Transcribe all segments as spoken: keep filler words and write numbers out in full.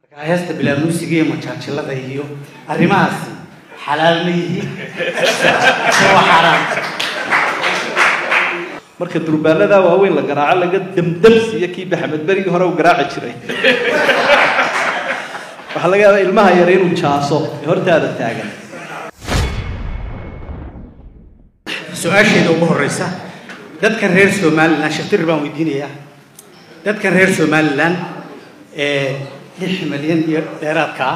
هذا بلا موسيقى ما تشارج الله ذيه الرماسي حلال ميه هو حرام marka durbaanada waaweyn la garaaco laga damdamsiyo kii Maxamed Bariga hore uu garaaci jiray waxa laga yaabaa ilmaha yar inuu jaaso hortaada taagan su'aasheeda ugu horeysa dadka reer Soomaaliland shaqtir baan weydiinaya dadka reer Soomaaliland ee lix milyan dheeraadka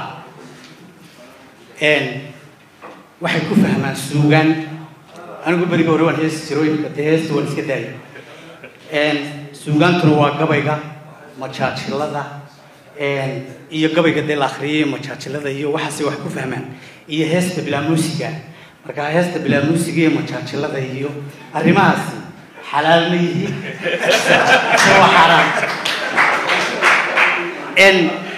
een waxay ku fahmaan suugaan anigu bariga hore waan hees jirooyin hees waan iska daayay een suugaantuna waa gabayga majaajilada een iyo gabayga deel akhriyay majaajilada iyo waxaas wax ku fahmaan iyo heesta bila muusiga marka heesta bila muusiga iyo majaajilada iyo arrimahaas xalaal ma yihiin waa xaraam een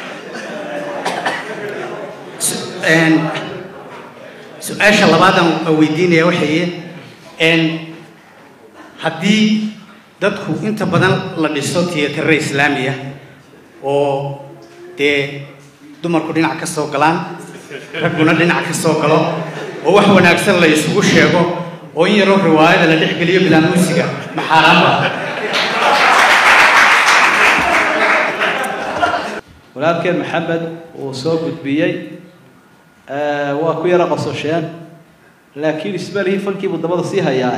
een su'aasha labaad aan weydiinaya waxay een haddii dadku inta badan la dhiso tiyaatarada islaamiga oo dee dumarku dhinac ka soo galaan ragguna dhinac ka soo galo oo wax wanaagsan la isugu sheego oo in yaroo riwaayada la dhex geliyo bilaa muusiga ma xaraam ah walaalkeen Maxamed oo soo gudbiyay ee waa ku yara qosasheen laakiin isbalihi fankii wadamada si hayaa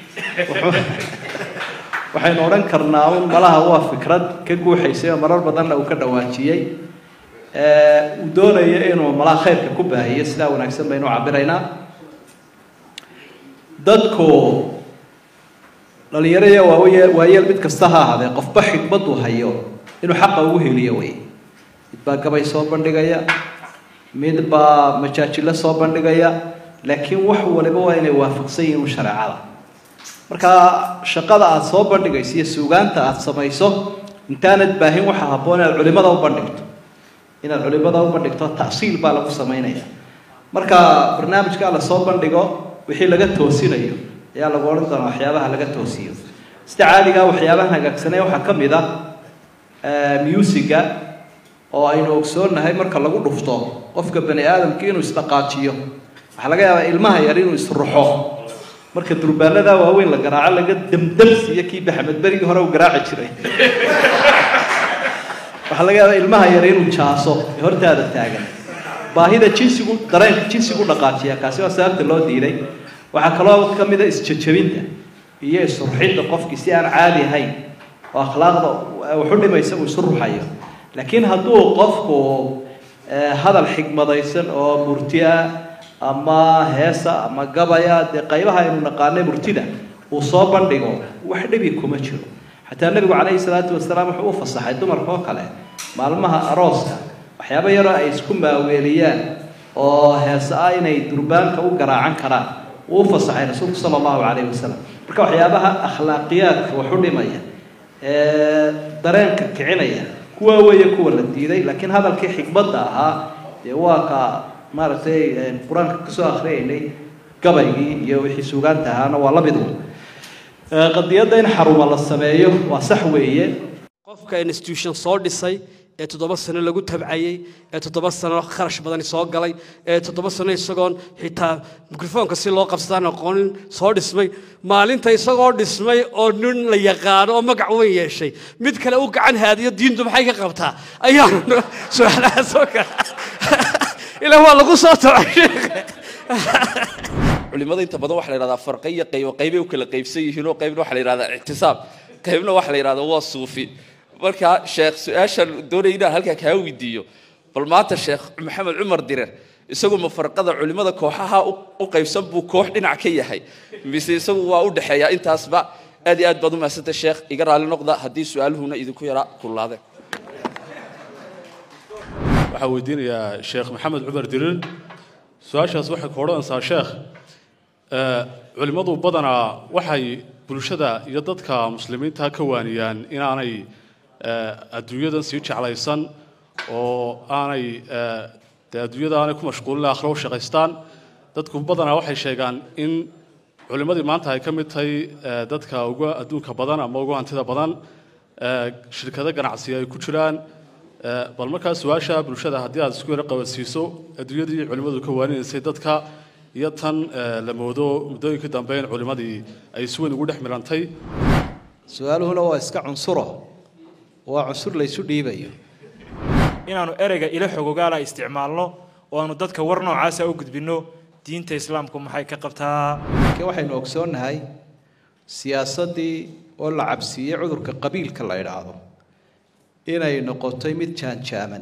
waxaynu oran karnaa in malaha waa fikrad ka guuxaysay marar badan uu ka dhawaajiyay ee uu doonayo inuu malaha khayrka ku baahiyo sida wanaagsan baynu cabiraynaa dadku dhalinyarada waayeel mid kasta ha ahaadee qofba xigmadu hayo inuu xaqa ugu heliyo way midba gabay soo bandhigaya midba majaajilo soo bandhigaya laakiin wax waliba waa inay waafaqsan yihiin sharciga marka shaqada aad soo bandhigayso iyo suugaanta aad samayso intaanad baahin waxa haboon inaad culimada u bandhigto inaad culimada u bandhigto taasiil baa lagu sameeynaya marka barnaamijka la soo bandhigo wixii laga toosinayo ayaa lagu oran doonaa waxyaabaha laga toosiyo sida caadiga waxyaabaha hagaagsanay waxa kamid ah ee musiga oo aynu ogsoonahay marka lagu dhufto qofka bani aadamka inuu isdaqaajiyo waxa laga yaabaa ilmaha yar inuu isruxo marka durbaanada waaweyn la garaaco laga damdamsiyo kii Maxamed Bariga hore uu garaaci jiray waxa laga yaabaa ilmaha yar inuu jaaso hortaada taagan baahida jinsigu dareenka jinsigu dhaqaajiya kaasi waa sababta loo diiday waxa kaloo kamid ah isjajabinta iyo isruxidda qofkii si aan caadi ahayn oo akhlaaqda wuxuu dhimaysa uu isruxayo laakiin hadduu qofku hadal xigmadaysan oo murtiya ama heesa ama gabaya de qaybaha inuu naqaanay murtida uu soo bandhigo wax dhibi kuma jiro xataa nabigu calayhi salaatu wasalaam wuxuu u fasaxay dumarka oo kale maalmaha arooska waxyaabo yar ay isku maaweeliyaan oo heesa ah inay durbaanka u garaacan karaan uu fasaxay rasuulku sallallahu alayhi wasallam marka waxyaabaha akhlaaqiyaadka wuxuu dhimaya ee dareenka kicinaya kuwa weeye kuwa la diiday laakiin hadalkii xigmadda ahaa ee waa ka maartay quraanka ka soo akhriyeynay gabaygii iyo wixii suugaanta ahaana waa la mid ah qadiyada in xaruma la sameeyo waa sax weeye qofka institution soo dhisay ee toddoba sano lagu tabcayay ee toddoba sano kharash badan soo galay ee toddoba sano isagoon xitaa mikrofoonka si loo qabsadaan aqoon soo dhismay maalinta isagoo dhismay oo nin la yaqaan oo magac weyn yeeshay mid kale uu gacan haadiyo diintu maxay ka qabtaa ayaa su'aalaha soo kala ila waa lagu soo tabcay culimada inta badan waxa la yiraahdaa farqiyo qayb qayb u kala qaybsan yihiin oo qaybna waxa la yiraahdaa ihtisaab qaybna waxa la yiraahdaa waa suufi marka sheekh su'aashan doonayna halka ka weydiiyo bal maanta sheekh Maxamed Umar Dirar isagu ma farqada culimada kooxaha u qaybsan buu koox dhinac ka yahay mise isagu waa u dhaxeeya intaasba aad iyo aad baad u maasanta sheekh iga raali noqda hadii su'aaluhuna idinku yara kulaadeen waxa weydiinaya sheekh Maxamed Umar Dirar su'aashaas waxa ka oranaysaa sheekh ee culimadu badana waxay bulshada iyo dadka muslimiinta ka waaniyaan inaanay adduunyadan si jeclaysan oo aanay adduunyada aanay ku mashquulin aakhiro shaqaystaan dadku badana waxay sheegaan in culimadii maanta ay ka mid tahay dadka ugu adduunka badan ama ugu hantida badan shirkado ganacsi ay ku jiraan bal markaa su-aasha bulshada haddii aad isku yara qabansiiso adduunyadii culimmadu ka waaninaysay dadka iyo tan la moodo muddooyinkii dambe in culimmadii ay si weyn ugu dhex milantay su-aaluhuna waa iska cunsuro waa cunsur laysu dhiibayo inaanu ereyga ila xogogaala isticmaalno oo aanu dadka war noocaasa u gudbinno diinta islaamku maxay ka qabtaa waxaynu ogsoonnahay siyaasaddii oo la cabsiiyey cudurka qabiilka la idhaahdo inay noqotay mid jaanjaaman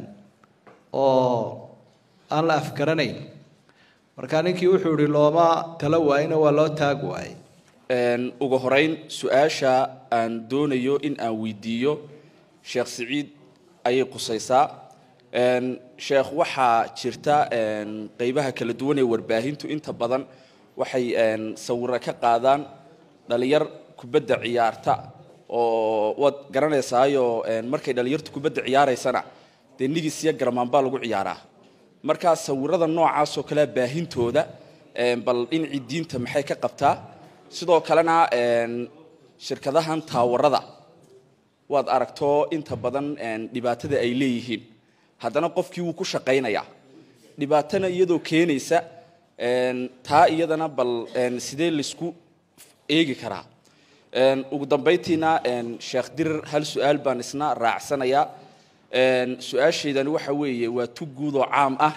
oo aan la afgaranayn markaa ninkii wuxuu yidhi looma tala waayina waa loo taag waayey ugu horeyn su-aasha aan doonayo in aan weydiiyo sheekh siciid ayay qusaysaa sheekh waxaa jirta qaybaha kala duwan ee warbaahintu inta badan waxay sawirro ka qaadaan dhalinyar kubadda ciyaarta oo waad garanaysaayo markay dhalinyartu kubadda ciyaaraysana dee nigis iyo garmaan baa lagu ciyaaraa markaa sawirrada noocaasoo kale baahintooda bal dhinacii diinta maxay ka qabtaa sidoo kalena shirkadahan taawarada waad aragto inta badan dhibaatada ay leeyihiin haddana qofkii wuu ku shaqaynayaa dhibaatana iyadoo keenaysa taa iyadana bal sidee laisku eegi karaa ugu dambayntiina sheekh dirir hal su-aal baan isna raacsanayaa su-aashaydani waxa weeye waa tug guud oo caam ah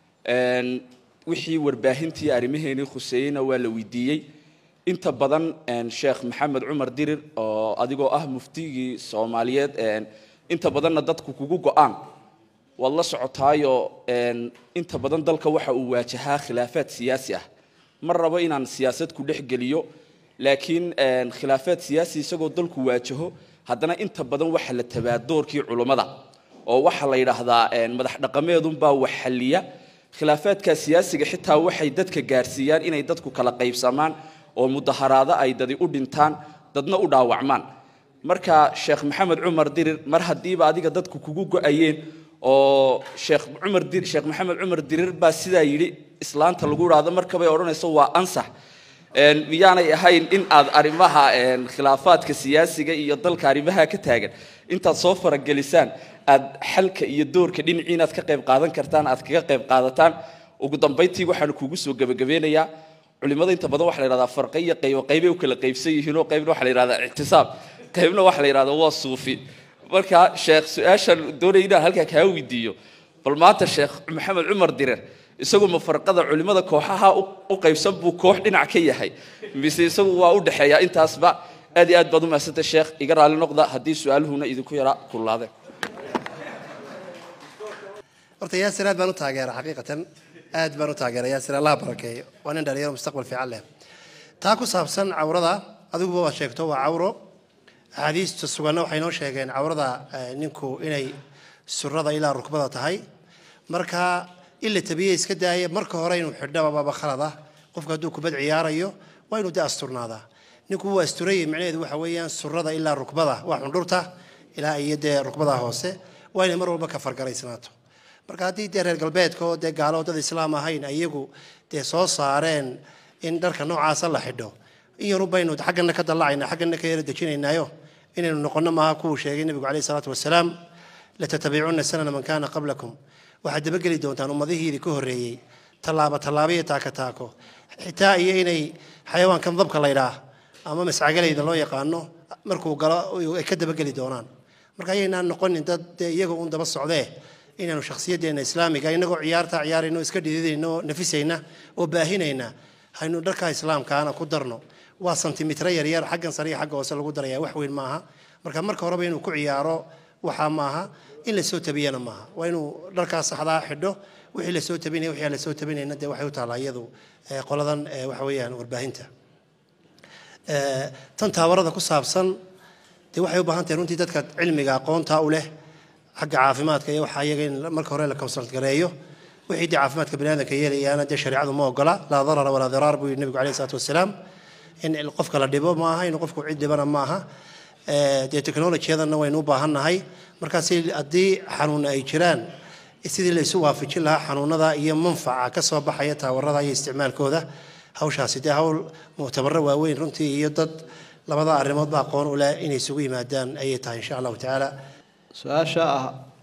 wixii warbaahintii arrimaheennii khuseeyeyna waa la weydiiyey inta badan sheekh maxamed cumar dirir oo adigoo ah muftigii soomaaliyeed inta badanna dadku kugu go-aan waad la socotaayo inta badan dalka waxa uu waajahaa khilaafaad siyaasi ah ma rabo inaan siyaasad ku dhex geliyo laakiin khilaafaad siyaasi isagoo dalku waajaho haddana inta badan waxa la tabaa doorkii culummada oo waxa la yidhaahdaa madax dhaqameedunbaa wax xalliya khilaafaadka siyaasiga xitaa waxay dadka gaarsiiyaan inay dadku kala qaybsamaan oo mudaharaado ay dadi u dhintaan dadna u dhaawacmaan marka sheekh maxamed cumar dirir mar haddiiba adiga dadku kugu go-ayeen oo sheekh cumar dir sheekh maxamed cumar dirir baa sidaa yidhi islaanta lagu idhaahdo markabay odhanayso waa ansax miyaanay ahayn in aad arrimaha khilaafaadka siyaasiga iyo dalka arrimaha ka taagan intaad soo faragelisaan aad xalka iyo doorka dhinacii inaad ka qayb qaadan kartaan aad kaga qayb qaadataan ugu dambayntii waxaanu kugu soo gabagabeynayaa culimada inta badan waxa la yiraahdaa farqi iyo qayb qaybay u kala qaybsan yihiin oo qaybna waxa la yiraahdaa ictisaab qaybna waxa la yiraahdaa waa suufi marka sheekh su-aashan doonayna halka ka weydiiyo bal maanta sheekh maxamed cumar dirir isagu ma farqada culimada kooxaha u qaybsan buu koox dhinac ka yahay mise isagu waa u dhaxeeyaa intaasba aad iyo aad baad u mahadsantahay sheekh iga raali noqda haddii su-aaluhuna idinku yara kullaadeen horta yaasir aad baan u taageera xaqiiqatan aad baan u taageera yaasir allah barakeeyo waa nin dhalinyaro mustaqbal fiican leh taa ku saabsan cawrada adiguba waa sheegto waa cawro axaadiista suganna waxay noo sheegeen cawrada ninku inay surada ilaa rukbada tahay marka in la tabiye iska daaya marka hore inuu xidhaba baaba khalad ah qofka hadduu kubad ciyaarayo waa inuu da asturnaadaa ninku waa asturayay macnaheedu waxa weeyaan surada ilaa rukbada waa xundhurta ilaa iyo dee rukbada hoose waa inay mar walba ka fargaraysnaato marka haddii dee reer galbeedka oo dee gaalo dad islaam ahayn iyagu dee soo saareen in dharka noocaasa la xidho in yaru baynu xaggana ka dallacayna xaggana ka yara dejinaynaayo inaynu noqono maaha kuwuu sheegay nebigu calayhi salaatu wasalaam latatabiicunna sanana man kaana qablakum waxaad dabageli doontaan ummadihiidii ka horreeyey tallaabo tallaabo iyo taako taako xitaa iyo inay xayawaankan dabka la ydhaah ama mascagalayda loo yaqaano markuu galo ay ka dabageli doonaan marka ayaynaan noqonin dad dee iyaga un daba socdee inaanu shakhsiyaddeena islaamiga inagoo ciyaartaa ciyaarayno iska dhididayno oo nafisayna oo baahinayna haynu dharka islaamkaana ku darno waa sentimitre yaryar xaggan sare iyo xagga hoose lagu daraya wax weyn maaha marka marka horeba inuu ku ciyaaro waxaa maaha in la soo tabiyana maaha waa inuu dharkaas saxdaa xidho wixii la soo tabinaya wixii la soo tabinayna dee waxay u taallaa iyadu qoladan waxa weeyaan warbaahinta tan taawarada ku saabsan dee waxay u baahan tahay runtii dadka cilmiga aqoonta u leh xagga caafimaadka iyo waxaa iyaga in marka hore la consult gareeyo wixii dee caafimaadka baniaadamka yeelayaana dee shareecadu ma ogola laa darara walaa diraar buu yidhi nebigu calayhi salaatu wasalaam in qofka la dhibo maaha in qofku cid dhibana maaha dee technolojiyadanna waynu u baahannahay markaas haddii xanuuna ay jiraan sidii la isu waafajin lahaa xanuunada iyo manfaca ka soo baxaya taawarada iyo isticmaalkooda hawshaasi dee hawl muctabaro waaweyn runtii iyo dad labada arrimoodba aqoon u leh inay isugu yimaadaan ayay tahay insha allahu tacaala su-aasha ah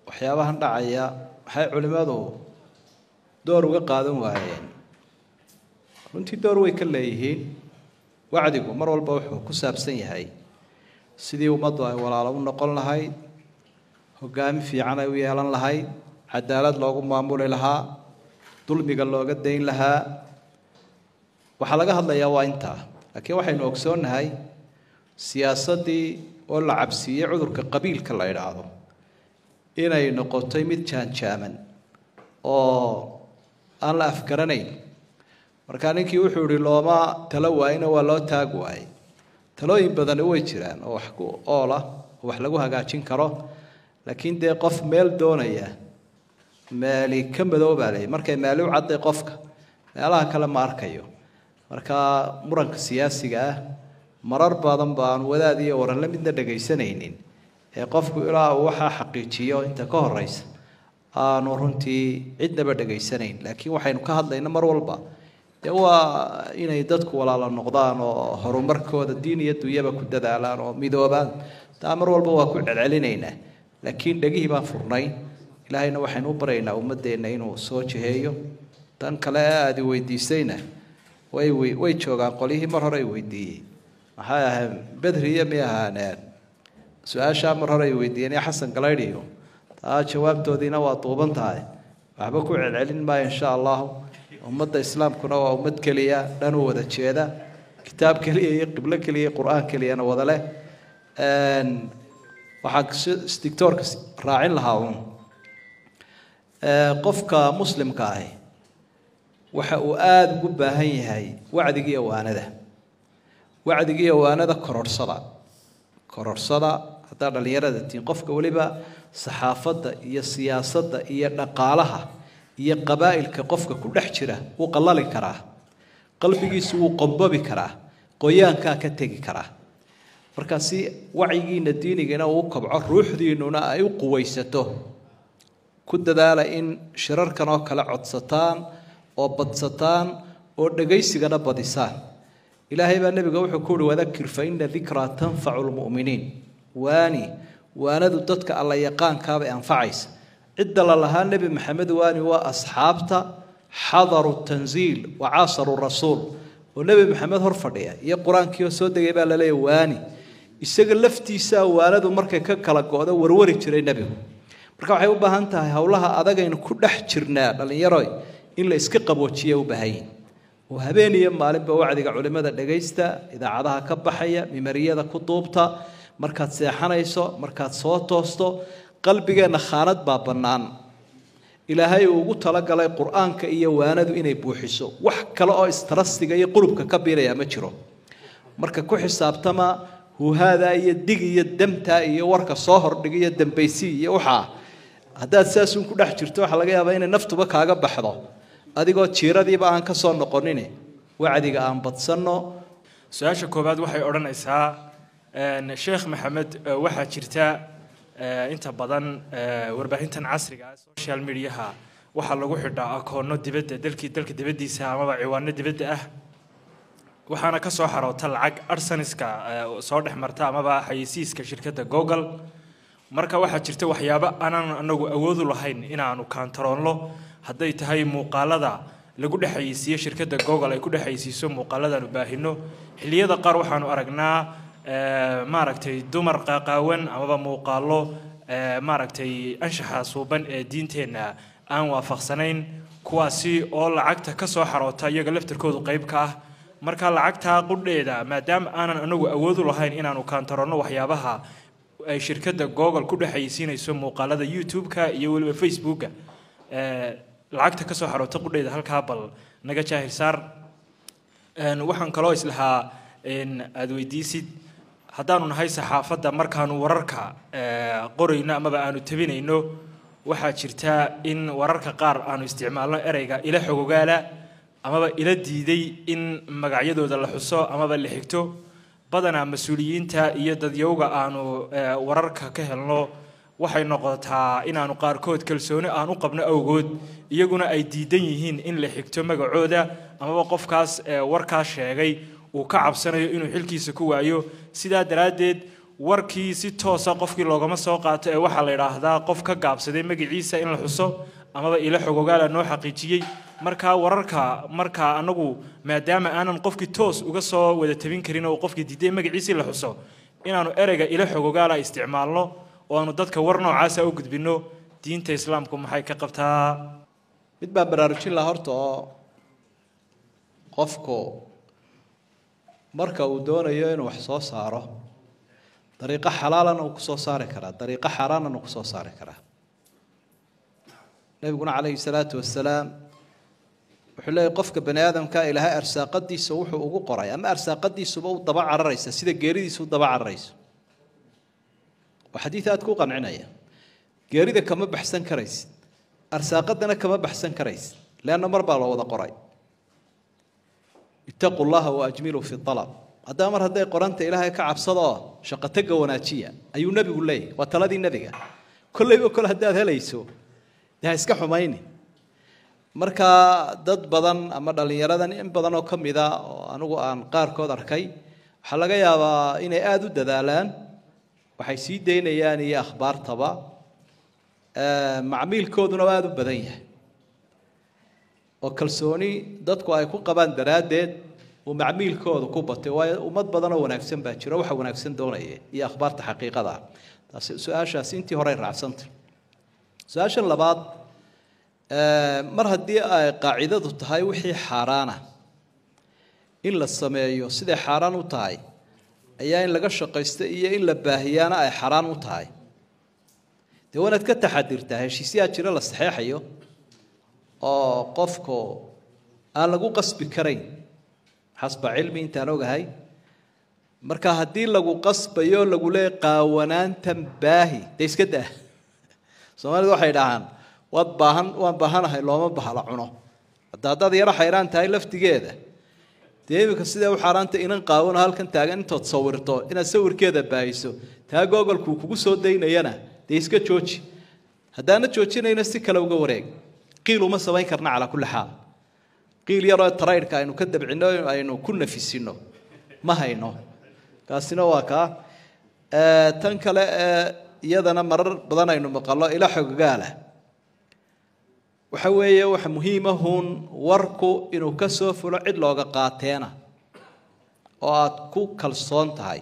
waxyaabahan dhacaya waxay culimadu door uga qaadan waayeen runtii door way ka leeyihiin wacdigu mar walba wuxuu ku saabsan yahay sidii ummaddu ay walaalo u noqon lahayd hoggaami fiican ay u yeelan lahayd cadaalad loogu maamuli lahaa dulmiga looga dayn lahaa waxaa laga hadlayaa waa intaa laakiin waxaynu ogsoonnahay siyaasaddii oo la cabsiiyey cudurka qabiilka la idhaahdo inay noqotay mid jaanjaaman oo aan la afgaranayn markaa ninkii wuxuu yihi looma talo waayina waa loo taag waayey talooyin badani way jiraan oo wax ku oola oo wax lagu hagaajin karo laakiin dee qof meel doonaya meeli ka madoobaa leeyahy markay meeli u cadday qofka meelaha kale ma arkayo markaa muranka siyaasiga ah marar badan baan wadaad iyo waran la midna dhagaysanaynin ee qofku ilaa uu waxaa xaqiijiyo inta ka horeysa aanu runtii cidnaba dhagaysanayn laakiin waxaynu ka hadlayna mar walba dee waa inay dadku walaalo noqdaan oo horumarkooda diin iyo dunyaba ku dadaalaan oo midoobaan taa mar walba waa ku celcelinaynaa laakiin dhegihii baan furnayn ilaahayna waxaynu u baraynaa ummadeenna inuu soo jiheeyo tan kale aada i weydiisayna way way joogaan qolyihii mar hore ay weydiiyey maxay ahayn bedri iyo mi ahaaneen su-aashaa mar hore ay weydiiyeen iyo xasan galaydhiyo taa jawaabtoodiina waa duuban tahay waxba ku celcelin maayo insha allahu ummadda islaamkuna waa ummad keliya dhan u wada jeeda kitaab keliya iyo qiblo keliya iyo qur-aan keliyana wada leh waxaan dictoorka raacin lahaa uun qofka muslimka ahi waxa uu aada ugu baahan yahay wacdiga iyo waanada wacdiga iyo waanada kororhsada kororhsada haddaa dhallinyarada tiin qofka weliba saxaafadda iyo siyaasadda iyo dhaqaalaha iyo qabaa'ilka qofka ku dhex jira wuu qallali karaa qalbigiisu wuu qombobi karaa qoyaankaa ka tegi karaa markaa si wacyigiina diinigana uu kobco ruuxdiinnuna ay u quwaysato ku dadaala in shirarkan oo kale codsataan oo badsataan oo dhagaysigana badisaan ilaahay baa nebiga wuxuu ku uhi wadakir fa ina dikraa tanfacu lmu'miniin waani waanadu dadka alla yaqaankaabay anfacaysa cidda la lahaa nebi maxamed waani waa asxaabta xadaru tanziil wa caasaru rasuul oo nebi maxamed hor fadhiya iyo qur-aankii oo soo degay baa laleeyahy waani isaga laftiisaa waanadu markay ka kala go-do warwari jiray nebigu marka waxay u baahan tahay howlaha adagaynu ku dhex jirnaa dhallinyaro in la iska qaboojiya u baahanyihin oo habeen iyo maalinba wacdiga culimada dhagaysta idaacadaha ka baxaya mimariyada ku duubta markaad seexanayso markaad soo toosto qalbigeenna khaanad baa bannaan ilaahay uu ugu talagalay qur-aanka iyo waanadu inay buuxiso wax kale oo istarasiga iyo qulubka ka biiraya ma jiro marka ku xisaabtama huhaadaa iyo dig iyo damtaa iyo warka soo hordhig iyo dambaysi iyo waxaa haddaad saasuun ku dhex jirto waxaa laga yaabaa inay naftuba kaaga baxdo adigoo jiiradiiba aan ka soo noqonin wacdiga aan badsanno su-aasha koowaad waxay odhanaysaa sheekh maxamed waxaa jirta inta badan warbaahintan casriga ah social mediaha waxaa lagu xidhaa akoonno dibadda dalkii dalka dibaddiisa amaba ciwaano dibadda ah waxaana ka soo xaroota lacag arsaniska soo dhex marta amaba xayeysiiska shirkadda google marka waxaa jirta waxyaabo aanan anagu awoodu lahayn inaanu kaantaroonno hadday tahay muuqaalada lagu dhexaysiiyo shirkadda google ay ku dhexaysiiso muuqaaladaanu baahino xilliyada qaar waxaanu aragnaa maaragtay dumar qaaqaawan amaba muuqaalo maaragtay anshaxa suuban ee diinteenna aan waafaqsanayn kuwaasi oo lacagta ka soo xaroota iyaga laftarkoodu qayb ka ah marka lacagtaa qudheeda maadaama aanan anagu awoodu lahayn inaanu kaantaroonno waxyaabaha ay shirkadda google ku dhexaysiinayso muuqaalada youtube-ka iyo weliba facebooka lacagta ka soo xaroota qudheeda halkaa bal naga jaahir saar waxaan kaloo islahaa aada weydiisid haddaanu nahay saxaafadda markaanu wararka qorayno amaba aanu tabinayno waxaa jirta in wararka qaar aanu isticmaalno ereyga ila xogogaala amaba ila diiday in magacyadooda la xuso amaba la xigto badanaa mas-uuliyiinta iyo dadyowga aanu wararka ka helno waxay noqotaa inaanu qaarkood kalsooni aan u qabno awgood iyaguna ay diidan yihiin in la xigto magacooda amaba qofkaas warkaas sheegay uu ka cabsanayo inuu xilkiisa ku waayo sidaa daraaddeed warkii si toosa qofkii loogama soo qaato ee waxa la yiraahdaa qof ka gaabsaday magaciisa in la xuso amaba ila xogogaala noo xaqiijiyay marka wararka marka anagu maadaama aanan qofkii toos uga soo wada tabin karin oo qofkii diiday magaciisa la xuso inaanu ereyga ila xogogaala isticmaalno oo aanu dadka war noocaas ah u gudbino diinta islaamku maxay ka qabtaa mid baa baraarujin la horta oo qofku marka uu doonayo inuu wax soo saaro dariiqo xalaalan uu ku soo saari karaa dariiqo xaraanan uu ku soo saari karaa nabiguna calayhi salaatu wasalaam wuxuu leeyahay qofka bani aadamka ilaahay arsaaqadiisa wuxuu ugu qoray ama arsaaqadiisuba u daba cararaysa sida geeridiisu u daba cararayso waa xadiis aad ku qancinaya geerida kama baxsan karaysid arsaaqadana kama baxsan karaysid leanna mar baa loo wada qoray ittaqu llaha waajmilu fi alab haddaa mar hadday qoranta ilaahay ka cabsado shaqataga wanaajiya ayuu nabigu leeyahay waa taladii nabiga kollayba kol haddaad helayso dee iska xumayni marka dad badan ama dhalinyaradan in badan oo ka mid ah oo anigu aan qaarkood arkay waxaa laga yaabaa inay aada u dadaalaan waxay sii daynayaan iyo akhbaartaba macmiilkooduna aada u badan yahay oo kalsooni dadku ay ku qabaan daraaddeed uu macmiilkooda ku batay waayo ummad badan oo wanaagsan baa jiro waxa wanaagsan doonaya iyo akhbaarta xaqiiqada taasi su-aashaasi intii hore raacsantay su-aasha labaad mar haddii ay qaacidadu tahay wixii xaaraana in la sameeyo siday xaaraan u tahay ayaa in laga shaqaysto iyo in la baahiyaana ay xaaraan u tahay dee wanaad ka taxadirtaa heshiisyaa jira la saxeexayo oo qofku aan lagu qasbi karayn xasba cilmi intaan ogahay marka haddii lagu qasbayo lagu leeyahay qaawanaantan baahi dee iska daa soomaalidu waxay dhahaan waad baahan waan baahanahay looma bahala cuno hadda haddaad yaro xayraan tahay laftigeeda dee iminka sidee u xaaraanta inan qaawano halkan taagan intood sawirto inaad sawirkeeda baahiso taa googolkuu kugu soo daynayana dee iska jooji haddaana joojinayna si kale uga wareeg qiil uma samayn karna calaa kulli xaal qiil yaroo taraydhka aynu ka dabcino aynu ku nafisino ma hayno kaasina waa kaa tan kale iyadana marar badan aynu maqallo ila xogogaala waxa weeye waxa muhiim ah uun warku inuu ka soo fulo cid looga qaateena oo aad ku kalsoon tahay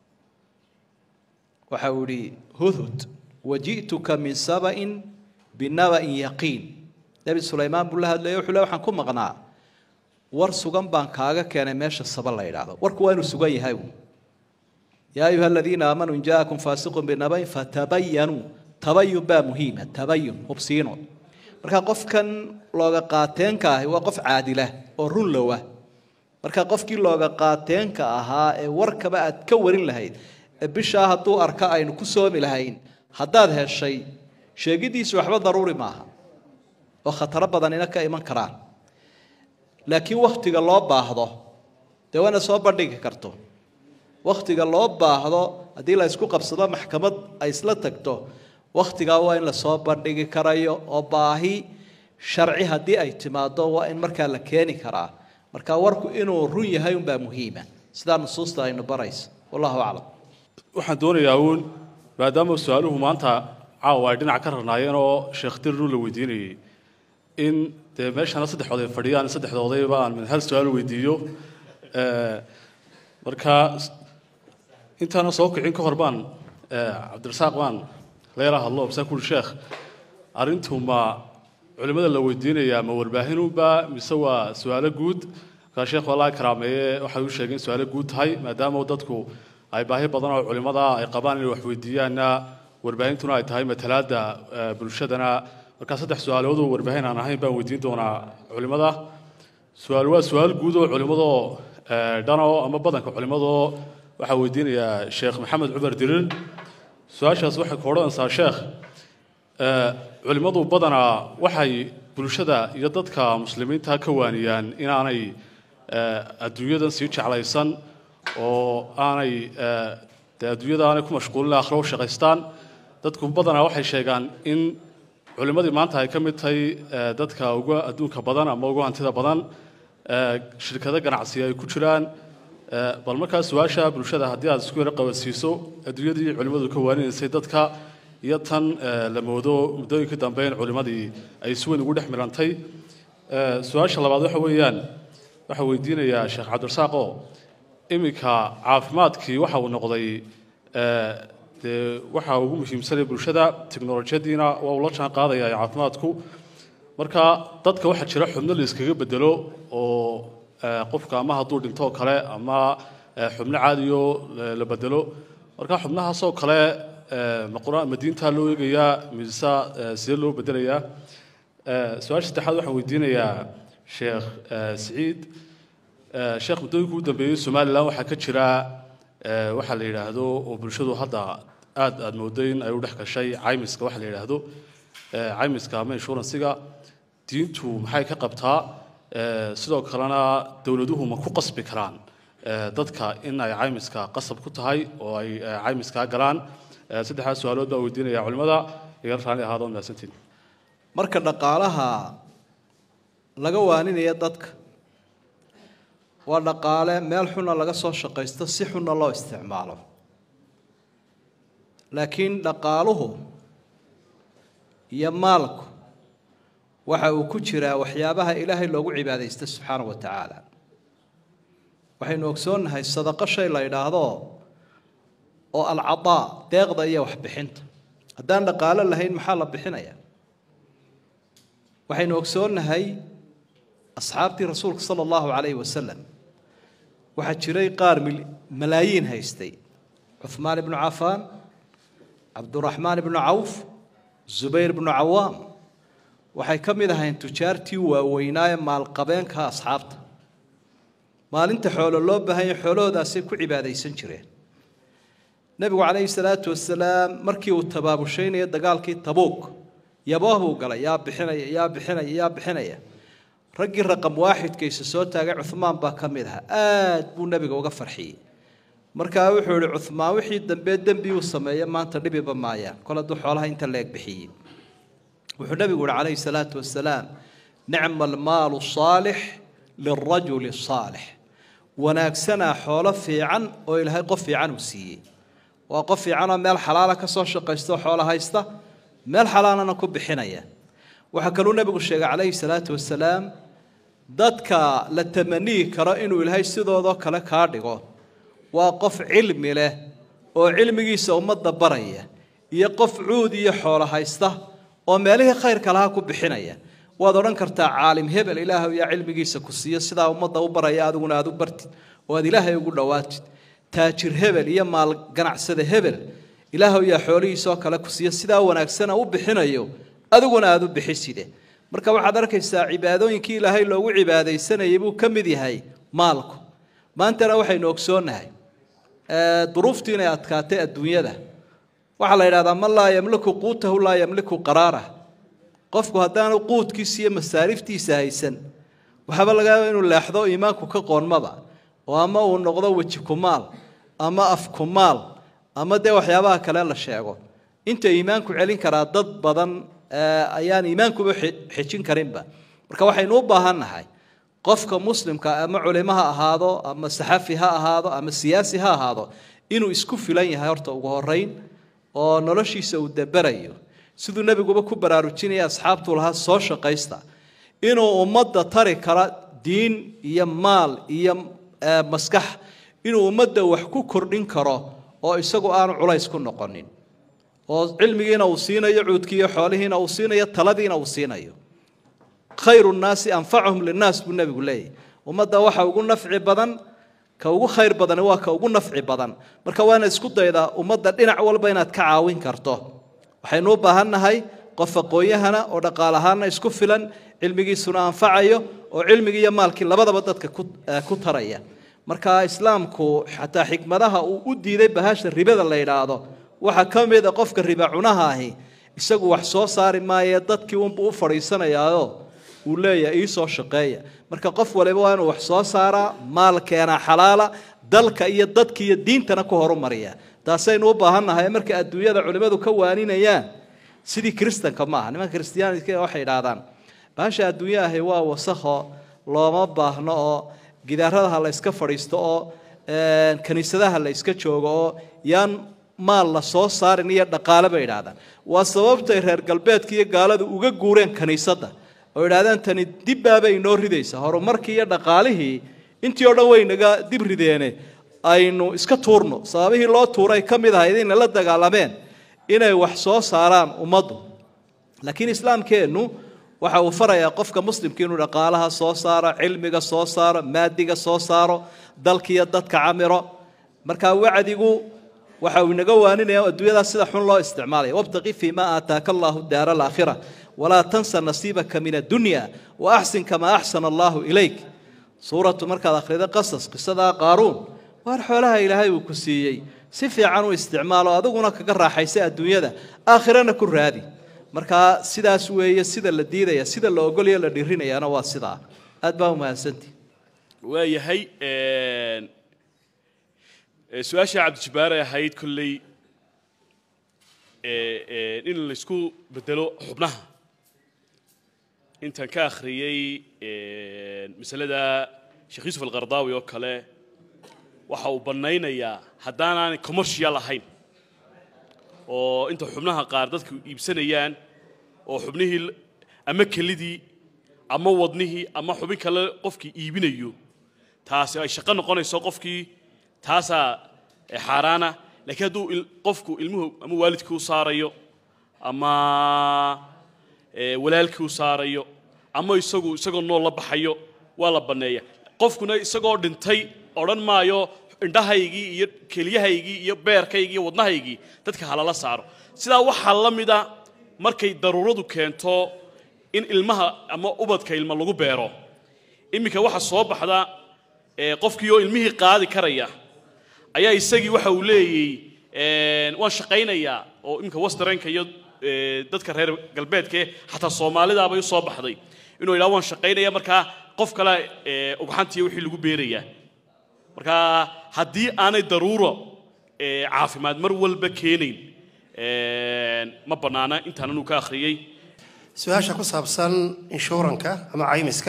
waxa uu yidhi hudhud waji'tuka min saba'in binaba'in yaqiin nebi sulaymaan buu la hadlayay wuxuu le waxaan ku maqnaa war sugan baan kaaga keenay meesha saba la yidhaahdo warku waa inuu sugan yahay yaa ayuha aladiina aamanuu in jaakum faasiqun binaba'in fatabayanuu tabayun baa muhiima tabayun hubsiino marka qofkan looga qaateenka ahi waa qof caadila oo run lowa marka qofkii looga qaateenka ahaa ee warkaba aad ka warin lahayd ee bishaa hadduu arka aynu ku soomi lahayn haddaad heshay sheegidiisu waxba daruuri maaha oo khataro badanina ka iman karaan laakiin wakhtiga loo baahdo dee waana soo bandhigi karto wakhtiga loo baahdo haddii la isku qabsado maxkamad ay isla tagto wakhtigaa waa in la soo bandhigi karayo oo baahi sharci haddii ay timaado waa in markaa la keeni karaa marka warku inuu run yahay unbaa muhiima sidaa nusuusta aynu barayso wallahu aclam waxaan doonayaa uun maadaama su-aaluhu maanta caawa ay dhinac ka rarnaayeen oo sheekh tirru la weydiinayay in dee meeshana saddexood ay fadhiyaan saddexdoodayba aan min hal su-aal weydiiyo marka intaana soo kicin ka hor baan cabdirasaaq baan leela hadlo bsaa kuli sheekh arrintu ma culimada la weydiinayaa ma warbaahinunba mise waa su-aalo guud markaa sheekh waa laga karaameeye waxay u sheegeen su-aalo guud tahay maadaama dadku ay baahi badan oo culimada ay qabaan inay wax weydiiyaanna warbaahintuna ay tahay matalaada bulshadana markaa saddex su-aalood oo warbaahin aan ahayn baan weydiin doonaa culimada su-aal waa su-aal guud oo culimadoo dhano ama badanka culimadoo waxaa weydiinayaa sheekh maxamed cumar dirir su-aashaas waxay ku odhanaysaa sheekh culimmadu badanaa waxay bulshada iyo dadka muslimiinta ka waaniyaan inaanay adduunyadan sii jeclaysan oo aanay dee adduunyada aanay ku mashquulin aakhiro u shaqaystaan dadku badanaa waxay sheegaan in culimmadii maanta ay ka mid tahay dadka uga adduunka badan ama uga hantida badan shirkado ganacsi ay ku jiraan bal markaa su-aasha bulshada haddii aad isku yaro qabansiiso adduunyadii culimmadu ka waaninaysay dadka iyo tan la moodo muddooyinkii dambe in culimmadii ay si weyn ugu dhex milantay su-aasha labaad waxa weeyaan waxaa weydiinayaa sheekh cabdirasaaqo iminka caafimaadkii waxa uu noqday dee waxa ugu muhiimsanay bulshada teknolojiyadiina waa uu la jaan qaadaya caafimaadku marka dadka waxaa jira xubno la iskaga bedelo oo qofka ama hadduu dhinto kale ama xubno caadiyo la bedelo marka xubnahaasoo kale ma quraan ma diinta loo eegayaa mise sidee loo bedelayaa su-aasha saddexaad waxaan weydiinayaa sheekh siciid sheekh muddooyinkii u dambeeyey somaliland waxaa ka jira waxaa la yidhaahdo oo bulshadu hadda aad aad mooday in ay u dhex gashay caymiska waxa la yidhaahdo caymiska ama inshuransiga diintu maxay ka qabtaa sidoo kalena dowladuhu ma ku qasbi karaan dadka in ay caymiska qasab ku tahay oo ay caymiska galaan saddexdaas su'aalood baa weydiinaya culimada iga raali ahaado maasantiin marka dhaqaalaha laga waaninaya dadka waa dhaqaale meel xunna laga soo shaqaysto si xunna loo isticmaalo laakiin dhaqaaluhu iyo maalku waxa uu ku jiraa waxyaabaha ilaahay loogu cibaadaysto subxaanahu wa tacaala waxaynu ogsoonnahay sadaqo shay la yidhaahdo oo alcadaa deeqda iyo waxbixinta haddaan dhaqaalo lahayn maxaa la bixinayaa waxaynu ogsoonnahay asxaabtii rasuulka sala allahu calayhi wasalam waxaa jiray qaar malaayiin haystay cuthmaan ibnu cafaan cabduraxmaan ibnu cawf zubayr ibnu cawaam waxay ka mid ahayn tujaartii waaweynaaye maalqabeenka asxaabta maalinta xoolo loo baahanya xoolahoodaasay ku cibaadaysan jireen nebigu calayhi salaatu wasalaam markii uu tabaabushaynayo dagaalkii tabuuk yabooh buu galay yaa bixinaya yaa bixinaya yaa bixinaya raggii raqam waaxidkaysa soo taagay cuthmaan baa ka mid ahaa aad buu nebiga uga farxiyey markaa wuxuu yihi cuthmaan wixii dambe dembi uu sameeya maanta dhibiba maayaan kol hadduu xoolaha inta leeg bixiyey wuxuu nebigu yihi calayhi salaatu wasalaam nicma almaalu saalix lilrajuli saalix wanaagsanaa xoolo fiican oo ilaahay qof fiican uu siiyey waa qof fiicanoo meel xalaala ka soo shaqaysto xoolo haysta meel xalaalana ku bixinaya waxaa kaluu nebigu sheegay calayhi salaatu wasalaam dadka la tamaniyi karo inuu ilaahay sidoodoo kale kaa dhigo waa qof cilmi leh oo cilmigiisa ummadda baraya iyo qof cuud iyo xoolo haysta oo meelihii khayrka lahaa ku bixinaya waad odhan kartaa caalim hebel ilaahay yaa cilmigiisa ku siiyo sidaa ummadda u baraya adiguna aad u bartid oo aad ilaahay ugu dhowaatid taajir hebel iyo maal ganacsada hebel ilaahay yaa xoolihiisoo kale ku siiyo sidaa wanaagsana u bixinayo adiguna aad u bixiside marka waxaad arkaysaa cibaadooyinkii ilaahay loogu cibaadaysanayay buu ka mid yahay maalku maantana waxaynu ogsoonnahay duruuftii inay adkaatay adduunyada waxaa la yidhahdaa man laa yamliku quutahu laa yamliku qaraarah qofku haddaanu quudkiisa iyo masaariftiisa haysan waxaaba laga yaabaa inuu leexdo iimaanku ka qoonmaba oo ama uu noqdo weji kumaal ama af kumaal ama dee waxyaabaha kale la sheego inta iimaanku celin karaa dad badan ayaan iimaankuba xejin karinba marka waxaynu u baahannahay qofka muslimka ama culimo ha ahaado ama saxafi ha ahaado ama siyaasi ha ahaado inuu isku filan yahay horta ugu horeyn oo noloshiisa uu dabarayo siduu nabiguba ku baraarujinaya asxaabtu lahaa soo shaqaysta inuu ummadda tari kara diin iyo maal iyo maskax inuu ummadda wax ku kordhin karo oo isagu aanu culays ku noqonin oo cilmigiina uu siinayo cuudkiiyo xoolihiina uu siinayo taladiina uu siinayo khayru nnaasi anfacuhum linnaas buu nebigu leeyahy ummadda waxa ugu nafci badan ka ugu khayr badani waa ka ugu nafci badan marka waana isku daydaa ummadda dhinac walba inaad ka caawin karto waxaynu u baahannahay qof aqoon-yahana oo dhaqaalahaana isku filan cilmigiisuna anfacayo oo cilmigii iyo maalkii labadaba dadka ku taraya marka islaamku xataa xikmadaha uu u diiday bahasha ribada la yidhaahdo waxaa ka mid a qofka riba cunaha ahi isagu wax soo saari maaye dadkii unbuu u fadhiisanayaayo uu leeyahay ii soo shaqeeya marka qof waliba waa inuu wax soo saaraa maalkeena xalaala dalka iyo dadka iyo diintana ku horumariya taasaynu u baahannahay marka adduunyada culimadu ka waaninayaan sidii kristanka maaha nimanka kristiyaanka waxay yidhaahdaan bahasha adduunya ahi waa wasakho looma baahno oo gidaaradaha la iska fadhiisto oo kaniisadaha la iska joogo oo yaan maal la soo saarin iyo dhaqaale bay yidhaahdaan waa sababtay reer galbeedka iyo gaaladu uga guureen kaniisadda oo yidhaahdaan tani dibbaabay inoo ridaysa horumarkii iyo dhaqaalihii intii oo dhan way naga dib rideene aynu iska tuurno sababihii loo tuuray ka mid ahayd inay la dagaalameen inay wax soo saaraan ummaddu laakiin islaamkeennu waxa uu farayaa qofka muslimka inuu dhaqaalaha soo saaro cilmiga soo saaro maadiga soo saaro dalkiiyo dadka camiro marka wacdigu waxa uu inaga waaninayaa adduunyada sida xun loo isticmaalay wabtaqi fi ma aataaka Allahu daara al-aakhirah wala tansa nasiibaka min ad-dunya wa ahsin kama ahsana Allahu ilayk suuratu markaad akhrido qasas qisada qaaruun waar xoolaha ilaahay uu ku siiyay si fiican u isticmaalo adiguna kaga raaxaysay adduunyada aakhirana ku raadi marka sidaas weeye sida la diidaya sida la ogolaya la dhirinayana waa sida aad baa u mahadsantii waayahay een su'aasha Cabdi Jabbaar ahayd kullay ee in la isku bedelo xubnaha intaan ka akhriyay ee masalada Sheekh Yusuf al-Qardawi oo kale waxa uu banaynayaa haddaan aan commercial ahayn oo inta xubnaha qaar dadku iibsanayaan oo xubnihii ama kelidii ama wadnihii ama xubin kale qofkii iibinayo taasi ay shaqo noqonayso qofkii taasa xaraana laakiin hadduu qofku ilmuhu ama waalidkii u saarayo ama walaalkii u saarayo ama isagu isagoo nool la baxayo waa la baneeya qofkuna isagoo dhintay odhan maayo indhahaygii iyo keliyahaygii iyo beerkaygii iyo wadnahaygii dadka halala saaro sidaa waxaa la mid ah markay daruuradu keento in ilmaha ama ubadka ilma lagu beero iminka waxa soo baxda qofkii oo ilmihii qaadi karaya ayaa isagii waxa uu leeyahay waan shaqaynayaa oo iminka westernka iyo dadka reer galbeedka xataa Soomaalida bay soo baxday inuu ilaa waan shaqaynayaa marka qof kale ugxantii wixii lagu beerayaa marka haddii aanay daruuro caafimaad mar walba keenayn ma banaana intaan anu ka akhriyay su-aasha ku saabsan inshuranka ama caymiska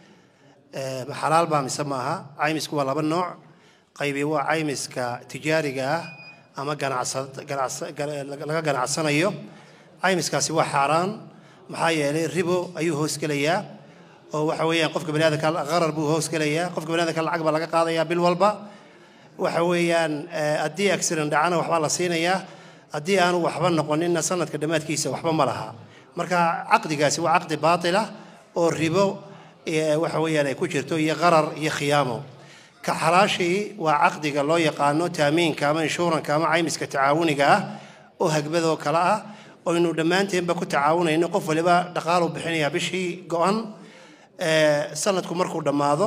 xalaal baa mise maaha caymisku waa laba nooc qaybi waa caymiska tijaariga ah ama laga ganacsanayo caymiskaasi waa xaaraan maxaa yeelay ribo ayuu hoos gelayaa oo waxa weeyaan qofka bani'aadamka qarar buu hoos gelayaa qofka bani'aadamka lacag baa laga qaadayaa bil walba waxa weeyaan haddii accident dhacana waxbaa la siinayaa haddii aanu waxba noqoninna sanadka dhammaadkiisa waxba ma laha marka caqdigaasi waa caqdi baatila oo ribo waxa weeyaan ay ku jirto iyo qarar iyo khiyaamo ka xalaashii waa caqdiga loo yaqaano taamiinka ama inshuranka ama caymiska tacaawuniga ah oo hagbadoo kale ah oo inuu dhammaanteenba ku tacaawunayno qof waliba dhaqaal u bixinayaa bishii go-an sanadku markuu dhammaado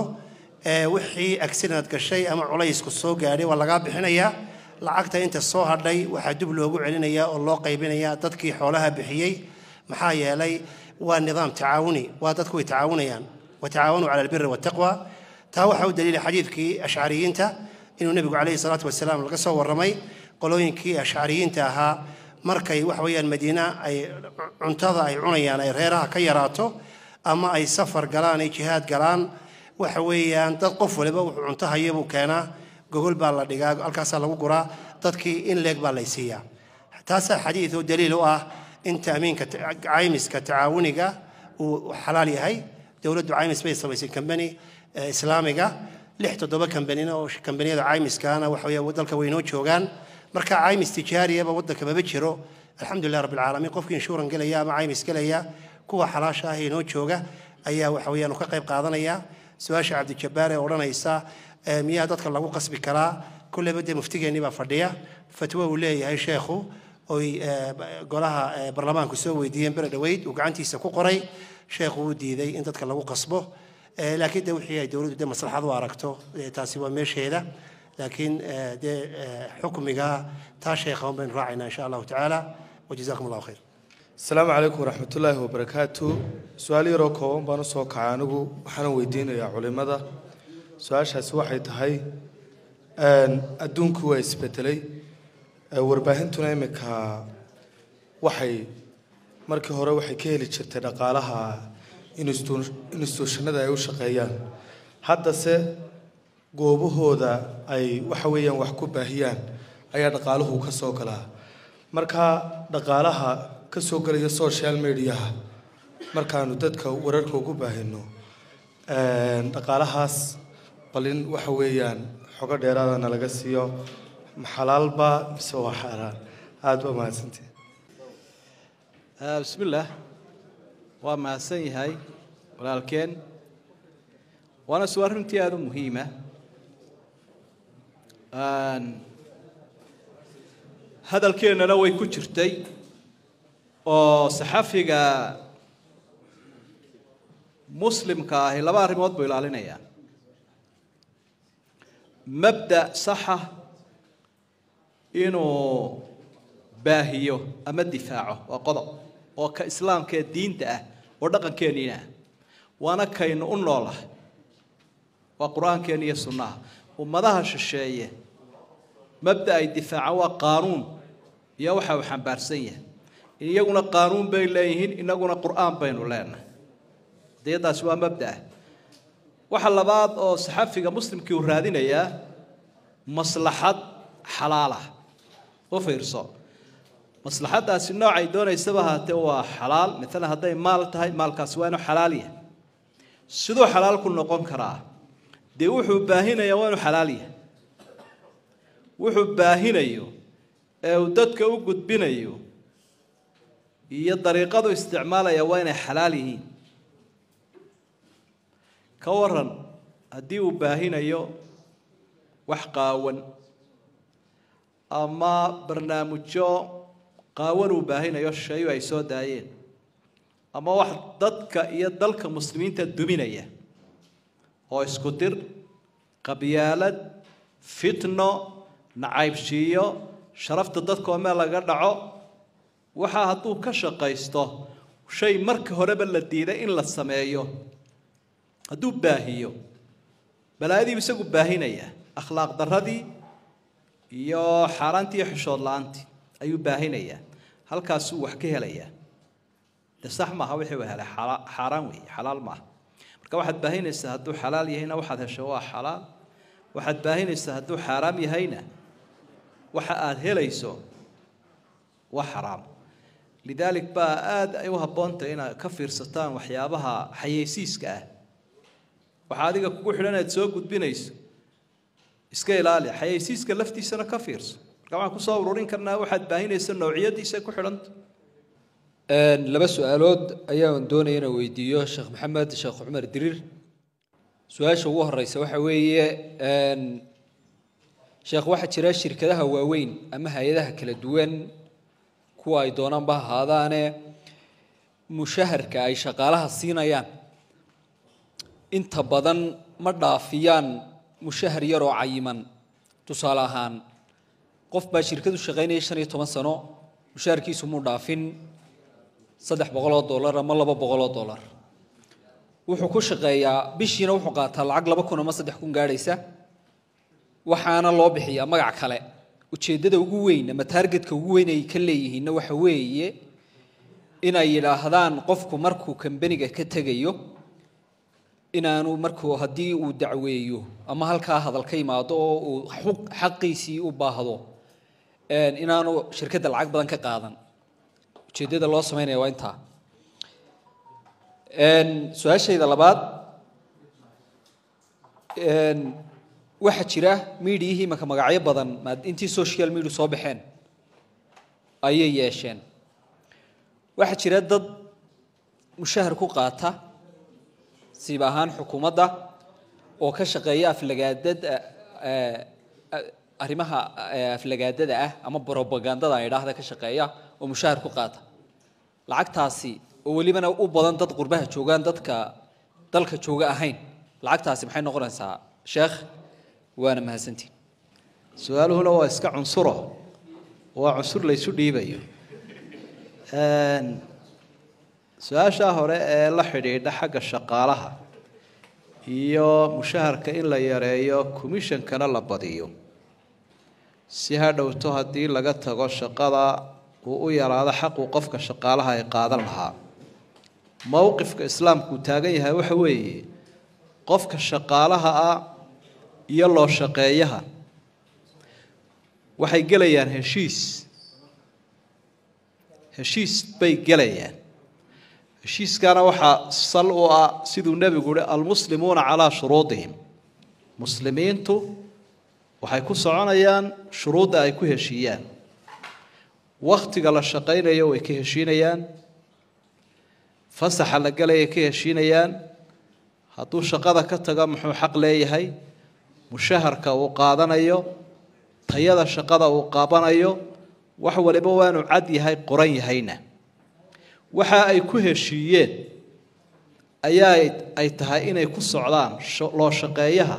wixii accident gashay ama culaysku soo gaadhay waa laga bixinayaa lacagta inta soo hadhay waxa dib loogu celinayaa oo loo qaybinayaa dadkii xoolaha bixiyay maxaa yeelay waa nidaam tacaawuni waa dadku way tacaawunayaan wa tacaawunu cala albirri wattaqwa taa waxa uu daliilay xadiidkii ashcariyiinta inuu nabigu calayhi salaatu wasalaam laga soo warramay qolooyinkii ashcariyiinta ahaa markay wax weeyaan madiina ay cuntada ay cunayaan ay reeraha ka yaraato ama ay safar galaan ay jihaad galaan waxa weeyaan dad qof waliba wuxuu cunto haya buu keenaa gogol baa la dhigaa halkaasaa lagu guraa dadkii in leeg baa lay siiyaa taasaa xadiid oo daliil u ah in taamiinka caymiska tacaawuniga uu xalaal yahay dowladdu caymis bay samaysay kambani islaamiga lix toddoba kambanina oo kambaniyada caymiskaana waxa weeye dalka waynoo joogaan marka caymis tijaariyaba waddanka maba jiro alxamdulilah rabbi alcaalamiin qofkii inshuuran gelaya ama caymis gelaya kuwa xalaasha ah inoo jooga ayaa waxa weeyaan ka qayb qaadanaya su-aasha Cabdi Jabbaar ee odhanaysa miyaa dadka lagu qasbi karaa kulleyba dee muftigeennii baa fadhiya fatwo uu leeyahay sheekhu oy golaha baarlamaanku soo weydiiyeen bere dhaweyd uu gacantiisa ku qoray sheekhu uu diiday in dadka lagu qasbo laakiin dee wixii ay dowladdu dee maslaxad u aragto taasi waa meesheeda laakiin dee xukmiga taa sheekha un baynu raacaynaa insha allahu tacaala wajazaakum allahu khayr السلام عليكم ورحمة الله وبركاته سؤالي روكو بانو سو كانغو waxaan weydiinayaa culimada su'aashaas waxay tahay een adduunku waa isbedelay warbaahintuna imika waxay markii hore waxay ka heli jirtay dhaqaalaha institutionada ay u shaqeeyaan hadda se goobahooda ay waxa weeyaan wax ku baahiyaan ayaa dhaqaaluhu ka soo galaa marka dhaqaalaha ka soo galaya social media-ha markaanu dadka wararka ugu baahino dhaqaalahaas balin waxa weeyaan xogo dheeraadana laga siiyo maxalaalba mise waa xaaraan aada waa mahadsantihin بسم الله وما سني هاي ولكن وأنا سؤال رنتي هذا مهمة هذا الكين أنا ويكون شرتي أو صحفي مسلم كاهي لبار موت بيل علينا يعني مبدأ صحة إنه باهيو أما دفاعه وقضاء وكإسلام كدين ده ودقن كنينا وأنا كين الله وقرآن كنية السنة ومذاهش الشيء مبدأ الدفاع وقانون يوحى وحنبارسية إن يقولنا قانون بين ليهين إن يقولنا قرآن بين لنا ده ده سوى مبدأ وحلا بعض أو صحفي مسلم كيورادين يا مصلحة حلالة وفيرصة مصلحة النوع يدون يسبها توا حلال مثلا هذا مال تهاي مال كسوانه حلالية سدو حلال كل نقوم كراه دي وحب باهنا يوانو حلالية وحب باهنا يو ودتك وجود بنا يو هي طريقة استعمال يوان حلاليين كورن هدي وباهنا يو وحقاون أما برنامجو قاونوا باهنا يشيء ويسود داين أما واحد ضدك يدلك مسلمين تدمينية هو اسكتر قبيالة فتنة نعيب شيء شرفت ضدك وما لقدعه وحا هدو كشقيسته شيء مرك هرب الذي إن للسمايو هدو باهيو بل هذه بيسقوا باهينية أخلاق درهدي يا حارنتي حشود لانتي أيو باهينية هل كاسو وحكيها ليا تصح ما هو حيوه هلا حرام وي حلال ما مركا واحد باهين يستهدو حلال يهينا واحد هالشواء حلال واحد باهين يستهدو حرام يهينا واحد هليسو وحرام لذلك بقى آد أيوها بونت هنا كفر ستان وحيابها حيسيس كاه وحاديك كوح لنا تسوق بينيس إسكيلالي حيسيس كلفتي سنة كفيرس طبعا كصورورين كنا واحد باهين يسن نوعية دي سيكو حلنت لبس سؤالود أيام دوني أنا ويديو الشيخ محمد الشيخ عمر الدرير سؤال شوه الرئيس وحوية شيخ واحد شراء الشركة ده هو وين أما هي ده كلا دوان كوا يدونان به هذا أنا مشهر كأي شغالها الصينيان انت بدن مضافيان مشهر يرو عيمن تصالحان قف بشركة الشغالين يشتري ثمان سنة مشاركي سمو دافين صدح بغلط دولار أما الله بغلط دولار وحكو شغايا بيشينا وحقات العقل بكونا ما صدح كون قاريسة وحانا الله بحيا ما عكلا وتشدد وجوين ما تارجت كوين يكليه إنه وحويه إن إلى هذان قفكو مركو كم بنيجا كتجيو إن أنا مركو هدي ودعويه أما هالكا هذا الكيما دو وحق حقيسي وباهضو إن أنا شركة العقد بدن كقاضن وتشدد الله سمينا وينتها إن سؤال شيء ذا لبعض إن واحد شراه ميديه ما كمجاعي بدن ما أنتي سوشيال ميديا صباحين أي ياشين واحد شراه ضد مشاهر كوقاتها سيباهان حكومة ده وكشقية في الجدد أريمها في الجدد أه أما بروباغندا ده يراه ده كشقية ومشاهر كوقاتها العقد تاسي ولي من أو بدن ضد قربها شوجان ضد ك ضل كشوجا أهين العقد تاسي محين نقول إنسا شيخ وأنا مهسنتي سؤاله هو إسكع عنصره وعنصر ليس ديبيه سؤال شهر الله حديد حق الشقالها iyo mushaharka in la yareeyo commission kana la badiyo si hadhowto hadii laga tago shaqada uu u yaraado xaq uu qofka shaqaalaha ay qaadan lahaa mowqifka islaamku taagan yahay waxa weeye qofka shaqaalaha ah iyo loo shaqeeyaha waxay gelayaan heshiis heshiis bay gelayaan heshiiskana waxaa sal u ah siduu nebigu yidhi almuslimuuna calaa shuruudihim muslimiintu waxay ku soconayaan shuruudda ay ku heshiiyaan wakhtiga la shaqaynayo way ka heshiinayaan fasaxa la galaya ka heshiinayaan hadduu shaqada ka tago muxuu xaq leeyahay mushaharka uu qaadanayo tayada shaqada uu qaabanayo wax waliba waanu cad yahay qoran yahayna waxa ay ku heshiiyeen ayaa ay tahay inay ku socdaan loo shaqeeyaha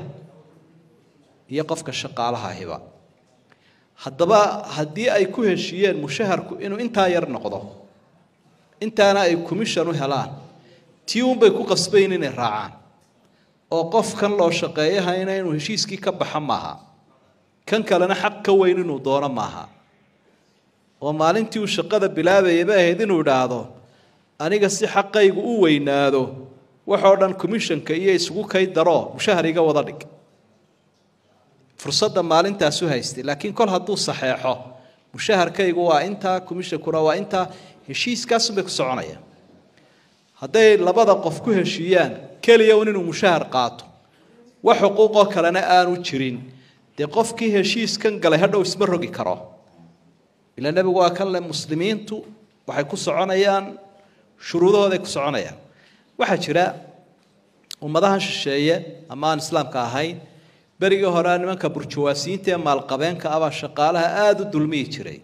iyo qofka shaqaalaha hiba haddaba haddii ay ku heshiiyeen mushaharku inuu intaa yar noqdo intaana ay commission u helaan tii unbay ku qasbayn inay raacaan oo qofkan loo shaqeeyaha inuu heshiiskii ka baxa maaha kan kalena xaq ka weyn inuu doono maaha oo maalintii uu shaqada bilaabayay ba ahayd inuu idhaahdo aniga si xaqaygu u weynaado waxoo dhan commissionka iyo isugu kay daro mushahariga wada dhig fursadda maalintaas u haystay laakiin kol hadduu saxeexo mushaharkaygu waa intaa commissionkuna waa intaa heshiiskaas bay ku soconayaan hadday labada qof ku heshiiyaan keliya un inuu mushahar qaato wax xuquuqoo kalena aanu jirin dee qofkii heshiiskan galay hadhow isma rogi karo ila nebigu waa kan le muslimiintu waxay ku soconayaan shuruudahooday ku soconayaan waxaa jira ummadahan shisheeye ama aan islaamka ahayn berigii hore nimanka burjuwaasiyiinta ee maalqabeenka abaa shaqaalaha aada u dulmiyi jiray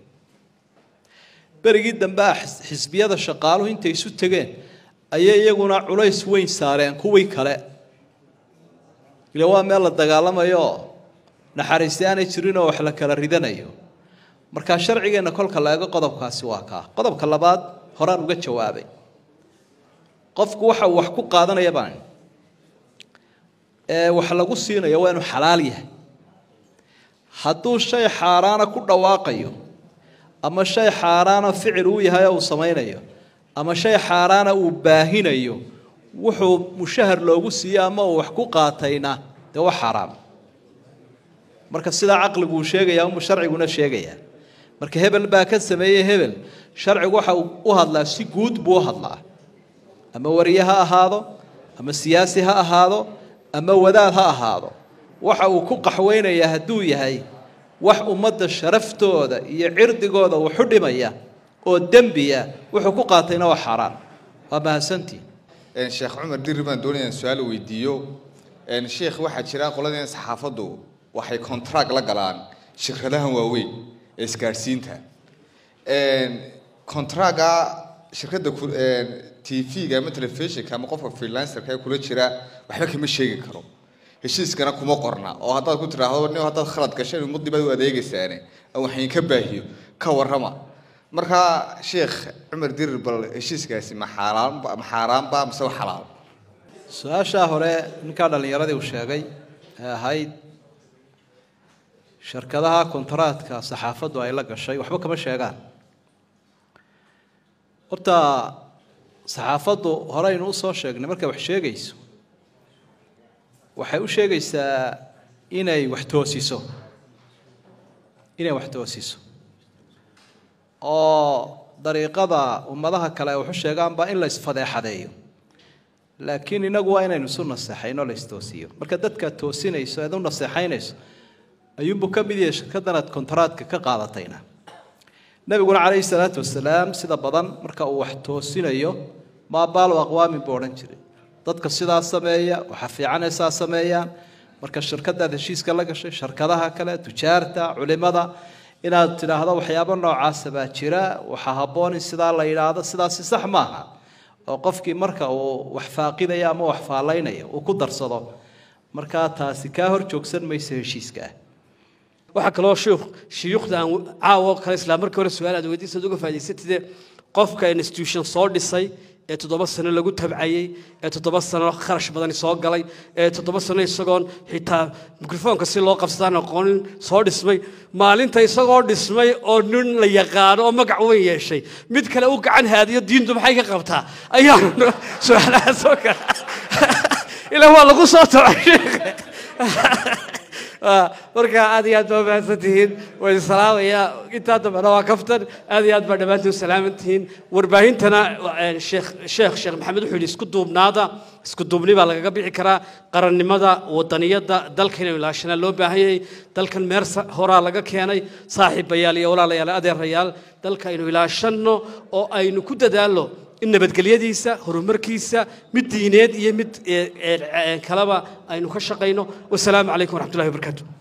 berigii dambe xisbiyada shaqaaluhu intay isu tegeen ayay iyaguna culays weyn saareen kuwii kale ila waa meel la dagaalamayo naxariisi aanay jirin oo wax la kala ridanayo marka sharcigeena kolka la eego qodobkaasi waa kaa qodobka labaad horaan uga jawaabay qofku waxa wax ku qaadanaya baan ee wax lagu siinayo waa inuu xalaal yahay hadduu shay xaaraana ku dhawaaqayo ama shay xaaraana ficil uu yahay oo uu samaynayo ama shay xaaraana uu baahinayo wuxuu mushahar loogu siiyo ama uu wax ku qaatayna dee waa xaaraam marka sidaa caqligu uu sheegaya ama sharciguna sheegaya marka hebel baa ka sameeyay hebel sharcigu waxa uu u hadlaa si guud buu u hadlaa ama wariye ha ahaado ama siyaasi ha ahaado ama wadaad ha ahaado waxa uu ku qaxweynaya hadduu yahay wax ummadda sharaftooda iyo cirdigooda uu xudhimaya oo dembiya wuxuu ku qaatayna waa xaaraan waa mahadsantii sheekh cumar dirri baan doonayaa su-aal weydiiyo sheekh waxaa jira qoladeen saxaafaddu waxay contract la galaan shirkadahan waaweyn ee isgaarsiinta contractga shirkadda t v-ga ama telefishinka ama qofka freelancerka ee kula jira waxba kama sheegi karo heshiiskana kuma qorna oo haddaad ku tiraahdo nin haddaad khalad gashay ummadii baad u adeegaysaane aan waxayn ka baahiyo ka warrama marka sheekh cumar dirir bal heshiiskaasi ma xaaraan ma xaaraan ba mise waa xalaal su-aashaa hore ninkaa dhallinyaradii uu sheegay ee ahayd shirkadaha kontaraatka saxaafaddu ay la gashay waxba kama sheegaan horta saxaafaddu horeynu u soo sheegnay markay wax sheegayso waxay u sheegaysaa inay wax toosiso inay wax toosiso oo dariiqada ummadaha kale ay wax u sheegaanba in la isfadeexadeeyo laakiin inagu waa inaynu isu naseexayno la istoosiyo marka dadka toosinayso eed u naseexaynayso ayuunbuu ka mid yahay shirkadanaad kontaraadka ka qaadatayna nabiguna calayhi salaatu wasalaam sida badan marka uu wax toosinayo maa baalu aqwaamin buu odhan jiray dadka sidaa sameeya waxa fiican ee saa sameeyaan marka shirkadaad heshiiska la gashay shirkadaha kale tujaarta culimada inaad tidhaahdo waxyaabo noocaasa baa jira waxaa habboon in sidaa la yidhaahdo sidaasi sax maaha oo qofkii marka uu wax faaqidaya ama wax faalaynaya uu ku darsado markaa taasi kaa hor joogsan mayso heshiiska ah waxa kaloo sheekh shiyuukhda aan caawo kale isla markii hore su'aal aad weydiisay uga faa'iideysatay qofka institution soo dhisay ee toddoba sano lagu tabcayay ee toddoba sano kharash badan soo galay ee toddoba sano isagoon xitaa mikrofoonka si loo qabsadaan aqoonin soo dhismay maalinta isagoo dhismay oo nin la yaqaano oo magac weyn yeeshay mid kale u gacan haadiyo diintu maxay ka qabtaa ayaan su'aalaha soo kala ilaa waa lagu soo tabcay marka aad iyo aad baa mahadsantihiin way salaamaya intaa dambana waa kaftan aad iyo aad baa dhammaantiin salaamantihiin warbaahintana sheekh sheekh sheekh maxamed wuxuu yidhi isku duubnaada isku duubni baa lagaga bixi karaa qarannimada wadaniyadda dalka inuu ilaashana loo baahan yahay dalkan meer horaa laga keenay saaxiibayaal iyo walaalayaal adeerayaal dalka inuu ilaashanno oo aynu ku dadaalno in nabadgelyadiisa horumarkiisa mid diineed iyo mid kalaba aynu ka shaqayno wasalaamu calaykum waraxmatullahi wabarakaatu